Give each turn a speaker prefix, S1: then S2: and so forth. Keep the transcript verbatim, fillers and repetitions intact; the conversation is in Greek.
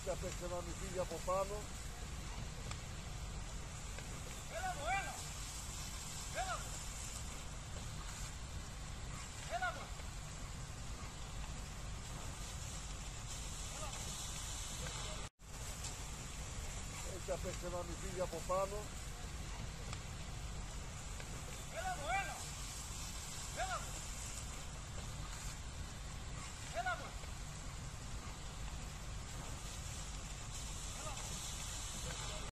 S1: Έτσι απέξε ένα μυθίδι από πάνω.
S2: Έλα μου, έλα! Έλα μου! Έλα μου!
S1: Έτσι απέξε ένα μυθίδι από πάνω.